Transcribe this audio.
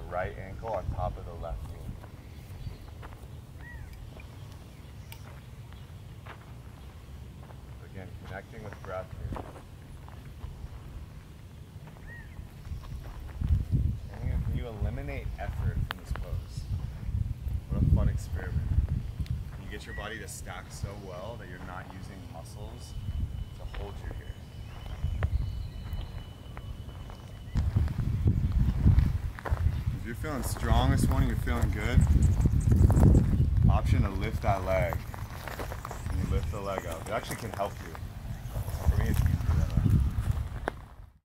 right ankle on top of the left knee. Again, connecting with breath here. And can you eliminate effort from this pose? What a fun experiment. You get your body to stack so well that you're not using muscles to hold you here. If you're feeling strong this morning, you're feeling good, option to lift that leg. And you lift the leg up. It actually can help you.